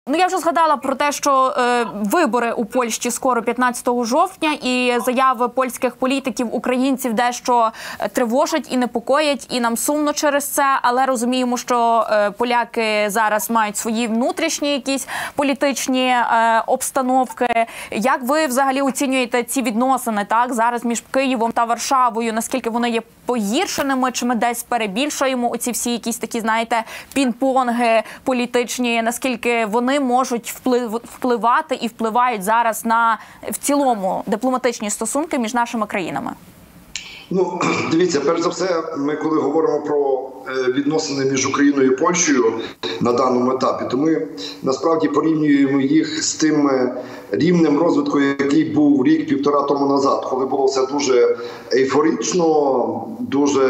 Ну, я вже згадала про те, що вибори у Польщі скоро 15 жовтня, і заяви польських політиків, українців дещо тривожать і непокоять, і нам сумно через це, але розуміємо, що поляки зараз мають свої внутрішні якісь політичні обстановки. Як ви взагалі оцінюєте ці відносини, так, зараз між Києвом та Варшавою? Наскільки вони є погіршеними, чи ми десь перебільшуємо оці всі якісь такі, знаєте, пінг-понги політичні, наскільки вони можуть впливати і впливають зараз на, в цілому, дипломатичні стосунки між нашими країнами? Ну, дивіться, перш за все, ми коли говоримо про відносини між Україною і Польщею на даному етапі, то ми насправді порівнюємо їх з тим рівнем розвитку, який був рік-півтора тому назад, коли було все дуже ейфорично, дуже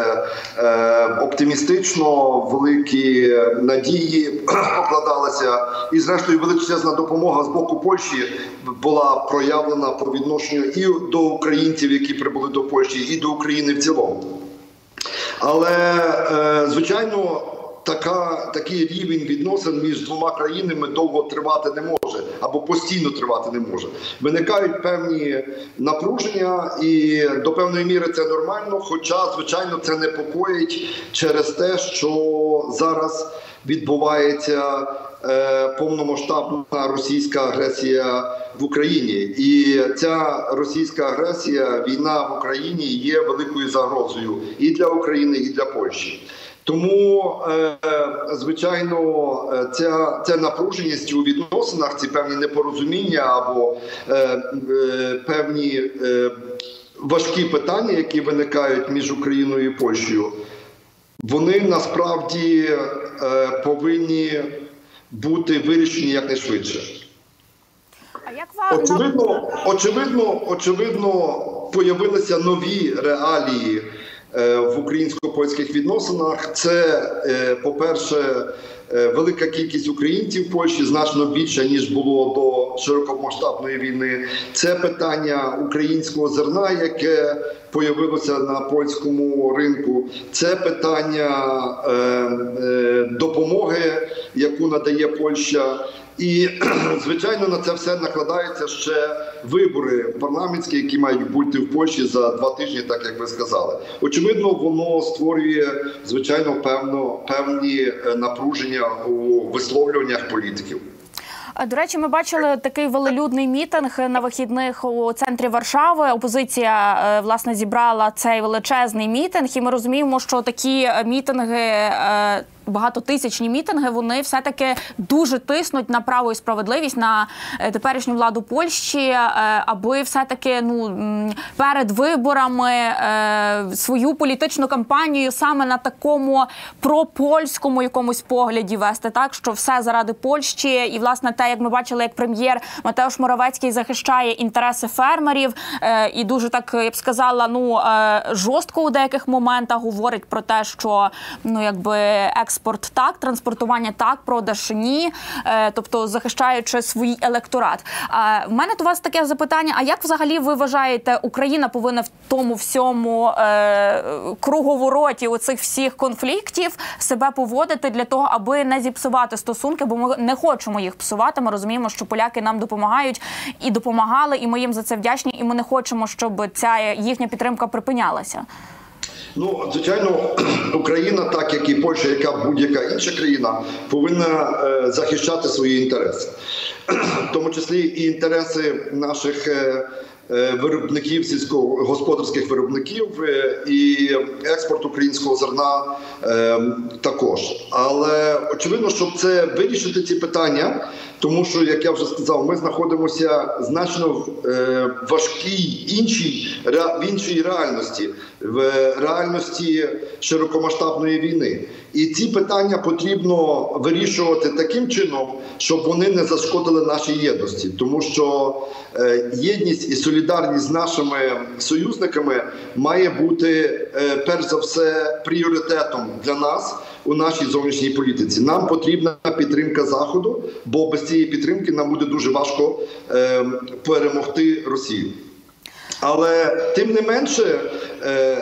оптимістично, великі надії покладалися. І, зрештою, величезна допомога з боку Польщі була проявлена по відношенню і до українців, які прибули до Польщі, і до України в цілому. Але, звичайно, такий рівень відносин між двома країнами довго тривати не може, або постійно тривати не може. Виникають певні напруження, і до певної міри це нормально, хоча, звичайно, це непокоїть через те, що зараз відбувається повномасштабна російська агресія в Україні. І ця російська агресія, війна в Україні є великою загрозою і для України, і для Польщі. Тому, звичайно, ця напруженість у відносинах, ці певні непорозуміння або певні важкі питання, які виникають між Україною і Польщею, вони насправді повинні бути вирішені якнайшвидше. Очевидно, появилися нові реалії в українсько-польських відносинах. Це, по-перше, велика кількість українців в Польщі, значно більше, ніж було до широкомасштабної війни. Це питання українського зерна, яке появилося на польському ринку. Це питання допомоги, яку надає Польща. І, звичайно, на це все накладаються ще вибори парламентські, які мають бути в Польщі за 2 тижні, так як ви сказали. Очевидно, воно створює, звичайно, певні напруження у висловлюваннях політиків. До речі, ми бачили такий велелюдний мітинг на вихідних у центрі Варшави. Опозиція, власне, зібрала цей величезний мітинг, і ми розуміємо, що такі мітинги, багатотисячні мітинги, вони все-таки дуже тиснуть на право і справедливість, на теперішню владу Польщі, аби все-таки перед виборами свою політичну кампанію саме на такому пропольському якомусь погляді вести, так, що все заради Польщі. І, власне, те, як ми бачили, як прем'єр Матеуш Моравецький захищає інтереси фермерів і дуже, так, я б сказала, жорстко у деяких моментах говорить про те, що, експорт так, транспортування так, продаж ні, тобто захищаючи свій електорат. В мене до вас таке запитання, а як взагалі ви вважаєте, Україна повинна в тому всьому круговороті оцих всіх конфліктів себе поводити для того, аби не зіпсувати стосунки, бо ми не хочемо їх псувати, ми розуміємо, що поляки нам допомагають і допомагали, і ми їм за це вдячні, і ми не хочемо, щоб ця їхня підтримка припинялася. Ну, звичайно, Україна, так як і Польща, яка будь-яка інша країна, повинна захищати свої інтереси. В тому числі і інтереси наших виробників, сільськогосподарських виробників, і експорт українського зерна також. Але очевидно, щоб це вирішити ці питання, тому що, як я вже сказав, ми знаходимося значно важкій в іншій реальності, в реальності широкомасштабної війни. І ці питання потрібно вирішувати таким чином, щоб вони не зашкодили нашій єдності. Тому що єдність і солідарність з нашими союзниками має бути, перш за все, пріоритетом для нас у нашій зовнішній політиці. Нам потрібна підтримка Заходу, бо без цієї підтримки нам буде дуже важко перемогти Росію. Але тим не менше,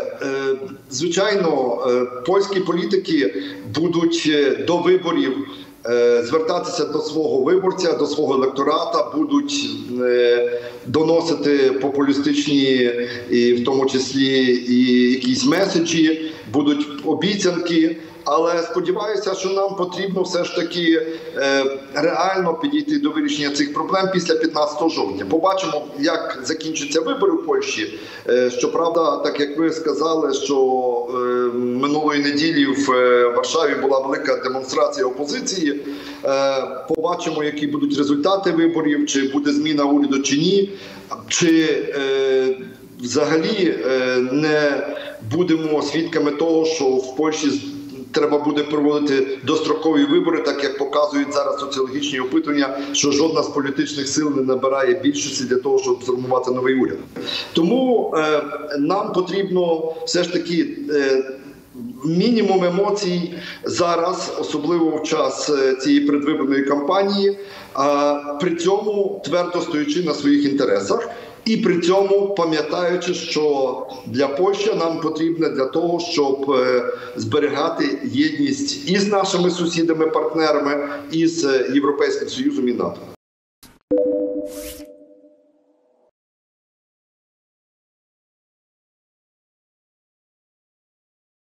звичайно, польські політики будуть до виборів звертатися до свого виборця, до свого електората, будуть доносити популістичні, і в тому числі і якісь меседжі, будуть обіцянки. Але сподіваюся, що нам потрібно все ж таки реально підійти до вирішення цих проблем після 15 жовтня. Побачимо, як закінчаться вибори в Польщі. Щоправда, так як ви сказали, що минулої неділі в Варшаві була велика демонстрація опозиції. Побачимо, які будуть результати виборів, чи буде зміна уряду, чи ні. Чи взагалі не будемо свідками того, що в Польщі треба буде проводити дострокові вибори, так як показують зараз соціологічні опитування, що жодна з політичних сил не набирає більшості для того, щоб сформувати новий уряд. Тому нам потрібно все ж таки мінімум емоцій зараз, особливо в час цієї передвиборної кампанії, при цьому твердо стоячи на своїх інтересах. І при цьому пам'ятаючи, що для Польщі нам потрібно для того, щоб зберігати єдність і з нашими сусідами, партнерами, і з Європейським Союзом і НАТО.